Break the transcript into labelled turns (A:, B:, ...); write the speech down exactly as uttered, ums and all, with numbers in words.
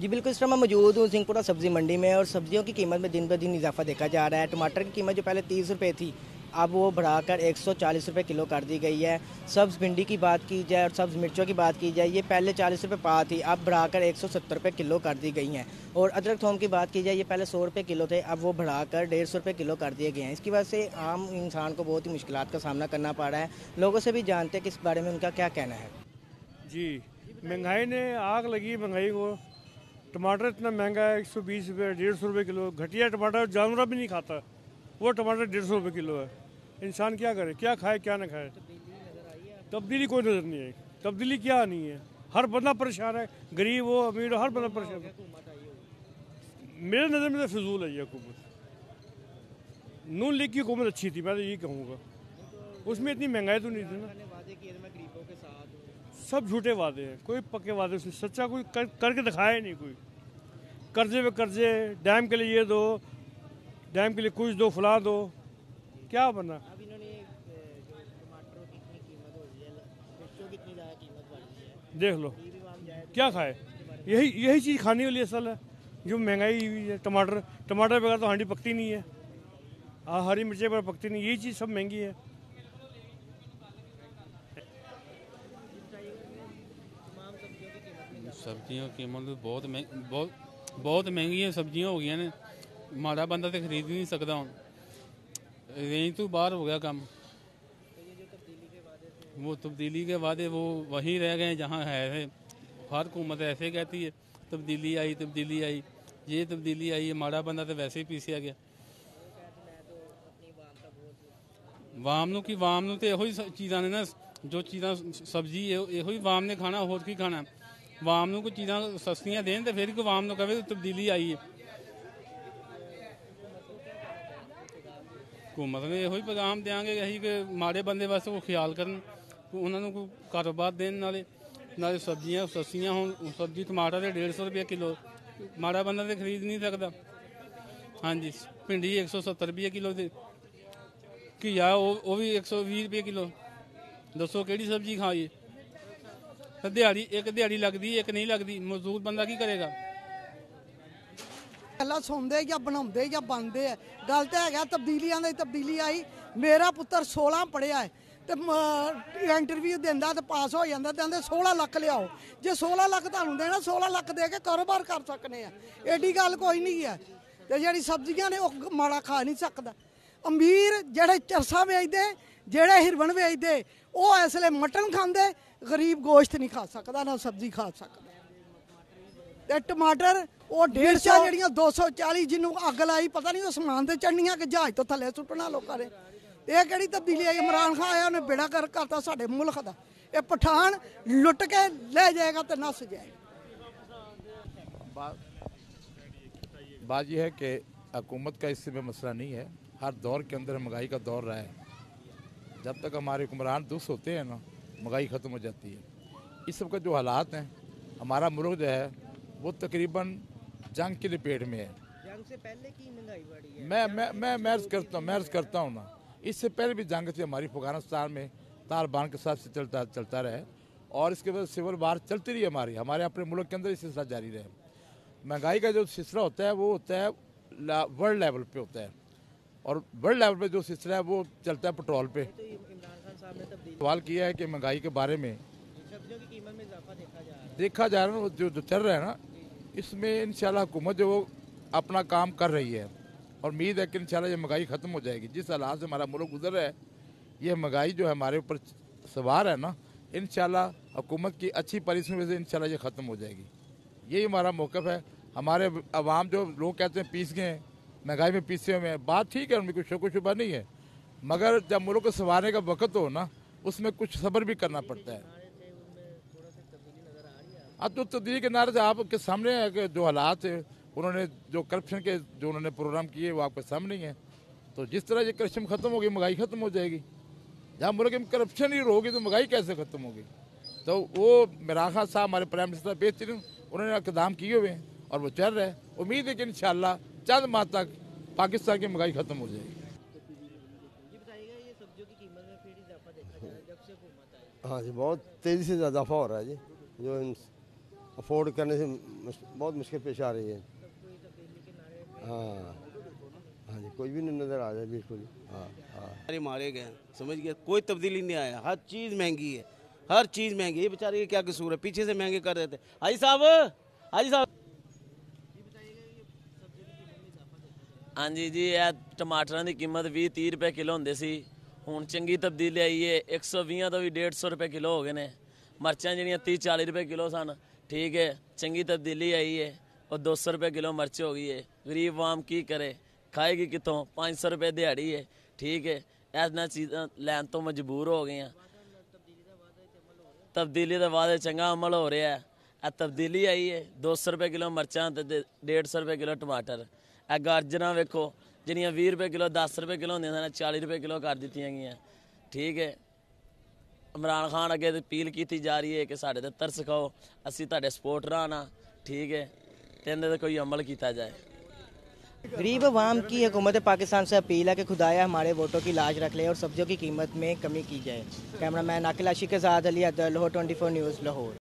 A: जी बिल्कुल, इस समय मैं मौजूद हूँ सिंहपुरा सब्जी मंडी में और सब्जियों की कीमत में दिन ब दिन इजाफा देखा जा रहा है। टमाटर की कीमत जो पहले तीस रुपये थी, अब वो बढ़ाकर एक सौ चालीस रुपये किलो कर दी गई है। सब्ज़ भिंडी की बात की जाए और सब्ज़ मिर्चों की बात की जाए, ये पहले चालीस रुपये पा थी, अब बढ़ाकर एक सौ सत्तर रुपये किलो कर दी गई हैं। और अदरक थोम की बात की जाए, ये पहले सौ रुपये किलो थे, अब वो बढ़ाकर डेढ़ सौ रुपये किलो कर दिए गए हैं। इसकी वजह से आम इंसान को बहुत ही मुश्किलात का सामना करना पड़ रहा है। लोगों से भी जानते हैं कि इस बारे में उनका क्या कहना है।
B: जी, महंगाई ने आग लगी महंगाई को। टमाटर इतना महंगा है, एक सौ बीस रुपये डेढ़ सौ रुपये किलो। घटिया टमाटर जानवर भी नहीं खाता, वो टमाटर डेढ़ सौ रुपये किलो है। इंसान क्या करे, क्या खाए क्या ना खाए। तब्दीली कोई नज़र नहीं आई। तब्दीली क्या नहीं है, हर बंदा परेशान है, गरीब हो अमीर हो, हर बंदा परेशान है। मेरे नज़र में तो फिजूल है ये हुकूमत। नून लीग की हुकूमत अच्छी थी, मैं तो यही कहूँगा। उसमें इतनी महंगाई तो नहीं थी ना। सब झूठे वादे हैं, कोई पक्के वादे से सच्चा कोई कर, करके दिखाया नहीं कोई। कर्जे पे कर्जे, डैम के लिए ये दो, डैम के लिए कुछ दो, फला दो, क्या बना।
A: अब इन्होंने जो टमाटरों की इतनी कीमत हो रही है, मिर्चों की इतनी ज़्यादा कीमत बढ़ रही है,
B: देख लो क्या खाए। यही यही चीज़ खाने वाली असल है जो महंगाई हुई है। टमाटर टमाटर बगैर तो हांडी पकती नहीं है, हाँ हरी मिर्चें पर पकती नहीं, यही चीज़ सब महंगी है।
C: सब्जियों की कीमत बहुत महंगी बहुत बहुत महंगी सब्जियां हो गई ने। माड़ा बंदा तो खरीद नहीं सकता हूँ, रेंज तो बाहर हो गया काम। वो तब्दीली के वादे वो वहीं रह गए जहाँ है। हर हुकूमत ऐसे कहती है तब्दीली आई तब्दीली आई, ये तब्दीली आई है, माड़ा बंदा तो वैसे ही पीसिया गया। वाम नू की वाम नू तो यो चीज़ा ने ना, जो चीज़ा सब्जी यो ही वाम ने खाना, होर की खाना। वाम नू कोई चीज़ा सस्तियाँ देन तो फिर कोई वाम नू कहे तब्दीली आई है। हुकूमत ने यो पैगाम देंगे अं कि माड़े बंदे वास्ते को ख्याल करन, उन्होंने कोई कारोबार देन, नाले नाले सब्जियाँ सस्तियाँ हो। सब्जी टमाटर है डेढ़ सौ रुपये किलो, माड़ा बंदा तो खरीद नहीं सकता। हाँ जी, भिंडी एक सौ सत्तर रुपये किलो थी, घिया वो भी एक सौ भी रुपये किलो। दसो कि सब्जी खाइए। दिहाड़ी एक दिहाड़ी लगती एक नहीं लगती, मजदूर बंदा की करेगा।
D: पहला सुनते या बनाते या बनते है, गल तो है तब्दीलियां दी तब्दीली आई। मेरा पुत्र सोलह पढ़िया है तो इंटरव्यू देंदा तो पास हो जाता, तो आंदे सोलह लख लियाओ। जो सोलह लख तुहानू देना, सोलह लख दे के कारोबार कर सकने हैं, एडी गल कोई नहीं है। तो जी सब्जियां ने वह माड़ा खा नहीं सकता। अमीर जेड़े चरसा बेचते, जेड़े हिरवन बेचते, वो इसलिए मटन खाते, गरीब गोश्त नहीं खा सकता, ना सब्जी खा सकता। टमाटर वो डेढ़ सौ जड़ियाँ दो सौ चाली, जिन्हों अग लाई पता नहीं आसमान से चढ़निया कि जहाज तो थले सुटना लोगों ने। यह कि तब्दीली आई, इमरान खान आया उन्हें बेड़ा कर करता साढ़े मुल्क का। ये पठान लुट के ले जाएगा तो नस जाएगा।
E: बात यह है कि हुकूमत का इससे में मसला नहीं है। हर दौर के अंदर महंगाई का दौर रहा है। जब तक हमारे हुक्मरान दुरुस्त होते हैं ना, महंगाई ख़त्म हो जाती है। इस सब का जो हालात हैं, हमारा मुल्क जो है वो तकरीबन जंग की लपेट में है।
A: जंग से पहले की महंगाई बढ़ी है।
E: मैं मैं मैं मैर्ज करता हूँ मैर्ज करता हूँ ना, इससे पहले भी जंग थी हमारी अफगानिस्तान में, तालिबान के साथ से चलता चलता रहे, और इसके बाद सिविल वार चलती रही हमारी हमारे अपने मुल्क के अंदर। इस सिलसिला जारी रहे। महंगाई का जो सिलसिला होता है वो होता है वर्ल्ड लेवल पे होता है, और वर्ल्ड लेवल पे जो सिलसिला है वो चलता है पेट्रोल पे। सवाल किया है कि महंगाई के बारे में
A: सब्जियों की कीमत में इजाफा देखा जा रहा है
E: देखा जा रहा है जो जो चल रहा है ना, इसमें इंशाल्लाह हुकूमत जो वो अपना काम कर रही है, और उम्मीद है कि इंशाल्लाह ये महंगाई ख़त्म हो जाएगी। जिस हालात से हमारा मुल्क गुजर रहा है, ये महंगाई जो है हमारे ऊपर सवार है ना, इंशाल्लाह हुकूमत की अच्छी पॉलिसी में से इंशाल्लाह ये ख़त्म हो जाएगी। यही हमारा मौक़िफ़ है। हमारे अवाम जो लोग कहते हैं पीस गए, महंगाई में पीसे हुए हैं, बात ठीक है, उनमें कोई शक शुबा नहीं है, मगर जब मुल्क को संवारने का वक्त हो ना, उसमें कुछ सब्र भी करना पड़ता है। अब तो तब्दीली के नारे से आपके सामने है कि जो हालात है, उन्होंने जो करप्शन के जो उन्होंने प्रोग्राम किए वो आपके सामने ही है। तो जिस तरह ये करप्शन ख़त्म होगी, महंगाई ख़त्म हो जाएगी। जहाँ मुल्क में करप्शन ही होगी तो महंगाई कैसे ख़त्म होगी। तो वो इमरान खान साहब हमारे प्राइम मिनिस्टर बेहतरीन उन्होंने इक़दाम किए हुए हैं और वो चल रहे हैं। उम्मीद है कि इंशाअल्लाह चंद माह तक पाकिस्तान की महंगाई ख़त्म हो जाएगी।
F: हाँ जी, बहुत तेज़ी से इजाफा हो रहा है जी। जो अफोर्ड करने से मुश- बहुत मुश्किल पेश आ रही है। हाँ हाँ जी, कोई भी नहीं नज़र आ जाए बिल्कुल। हाँ हाँ
G: सारे मारे गए, समझ गए, कोई तब्दीली नहीं आया, हर चीज़ महंगी है, हर चीज़ महंगी है। बेचारे क्या कसूर है, पीछे से महंगे कर रहे थे। हाजी साहब, हाजी साहब।
H: हाँ जी जी, ਇਹ ਟਮਾਟਰਾਂ ਦੀ ਕੀਮਤ ਵੀਹ ਤੀਹ ਰੁਪਏ ਕਿਲੋ ਹੁੰਦੇ ਸੀ, ਹੁਣ ਚੰਗੀ ਤਬਦੀਲੀ ਆਈ ਹੈ, ਇੱਕ ਸੌ ਵੀਹ ਤੋਂ ਵੀ ਡੇਢ ਸੌ ਰੁਪਏ ਕਿਲੋ ਹੋ ਗਏ ਨੇ। ਮਿਰਚਾਂ ਜਿਹੜੀਆਂ ਤੀਹ ਚਾਲੀ ਰੁਪਏ ਕਿਲੋ ਸਨ, ਠੀਕ ਹੈ, ਚੰਗੀ ਤਬਦੀਲੀ ਆਈ ਹੈ, ਉਹ ਦੋ ਸੌ ਰੁਪਏ ਕਿਲੋ ਮਿਰਚ ਹੋ ਗਈ ਹੈ। ਗਰੀਬ ਆਵਾਮ ਕੀ ਕਰੇ, ਖਾਏਗੀ ਕਿੱਥੋਂ? ਪੰਜ ਸੌ ਰੁਪਏ ਦਿਹਾੜੀ ਹੈ, ਠੀਕ ਹੈ। ਇਹਨਾਂ ਚੀਜ਼ਾਂ ਲੈਣ ਤੋਂ ਮਜਬੂਰ ਹੋ ਗਏ ਆ। ਤਬਦੀਲੀ ਦਾ ਵਾਅਦਾ ਚੰਗਾ ਅਮਲ ਹੋ ਰਿਹਾ ਹੈ। ਇਹ ਤਬਦੀਲੀ ਆਈ ਹੈ, ਦੋ ਸੌ ਰੁਪਏ ਕਿਲੋ ਮਿਰਚਾਂ ਤੇ ਡੇਢ ਸੌ ਰੁਪਏ ਕਿਲੋ ਟਮਾਟਰ। ਇਹ ਗਾਜਰਾਂ ਵੇਖੋ, ਜਿਹੜੀਆਂ ਵੀਹ ਰੁਪਏ ਕਿਲੋ ਦਸ ਰੁਪਏ ਕਿਲੋ ਹੁੰਦੀਆਂ ਸਨ, ਚਾਲੀ ਰੁਪਏ ਕਿਲੋ ਕਰ ਦਿੱਤੀਆਂ ਗਈਆਂ, ਠੀਕ ਹੈ। ਇਮਰਾਨ ਖਾਨ ਅੱਗੇ ਅਪੀਲ ਕੀਤੀ ਜਾ ਰਹੀ ਹੈ ਕਿ ਸਾਡੇ ਤੇ ਤਰਸ ਖਾਓ, ਅਸੀਂ ਤੁਹਾਡੇ ਸਪੋਰਟਰ ਹਾਂ, ठीक है, तो इन्हें कोई अमल किया जाए।
A: गरीब अवाम की हुकूमत पाकिस्तान से अपील है कि खुदाया हमारे वोटों की लाज रख ले और सब्जियों की कीमत में कमी की जाए। कैमरामैन अकिल आशिक के साथ Ali Abdul, Lahore twenty four news Lahore.